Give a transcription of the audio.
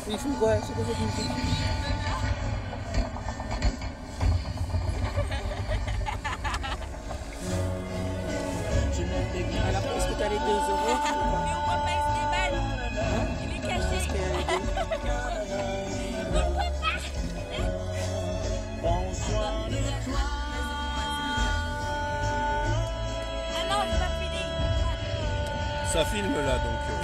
Il filme quoi? C'est quoi cette musique? Alors, est-ce que t'as les 2 euros? Mais on voit pas, il se déballe. Il est caché. Est-ce qu'il y a les 2? On le voit pas. Ah non, j'ai pas fini. Ça filme là donc.